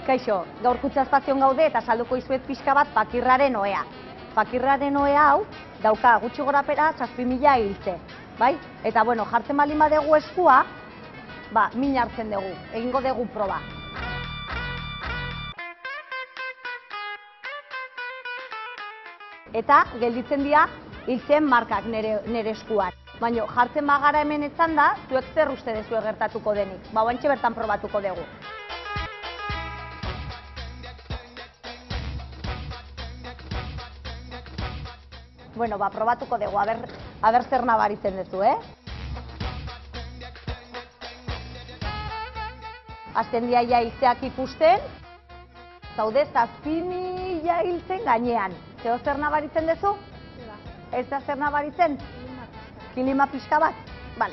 Kaixo, gaur Kutxa Espazioan gaude eta salduko izuet pixka bat pakirraren ohea. Pakirraren ohea hau dauka gutxi gorapera 7.000 hiltze, bai? Eta bueno, jartzen baldin badegu eskua, min hartzen dugu, egingo dugu proba. Eta gelditzen dira hiltzen markak nire eskuan. Baina jartzen bagara hemen etzan da, zuek zer uste dezue gertatuko denik. Oantxe bertan probatuko dugu. Bueno, probatuko dugu, aber zer nabaritzen duzu, Azten dia hiltzeak ikusten, zaude 7.000 hiltzen gainean. Zeo zer nabaritzen duzu? Ez da zer nabaritzen? Kilima pixka bat? Bale.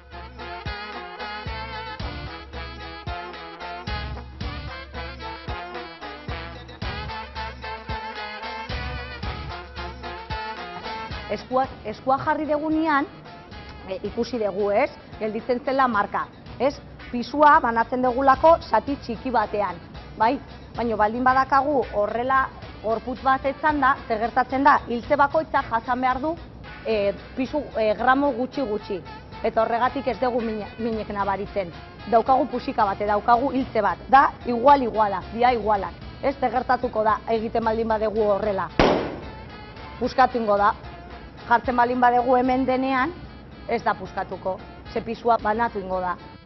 Eskua jarri degunean, ikusi dugu, gelditzen zela marka, pisua banatzen dugulako zati txiki batean, bai? Baina baldin badakagu horrela gorputz bat etzan da, zer gertatzen da, hiltze bakoitza jasan behar du pisu gramo gutxi. Eta horregatik ez dugu minek nabaritzen. Daukagu pusika bat, daukagu hiltze bat, da iguala, dia igualak. Ez gertatuko da egiten baldin badegu horrela. Puskatu ingo da. Jartzen baldin badegu hemen denean, ez da puskatuko, ze pisua banatu ingo da.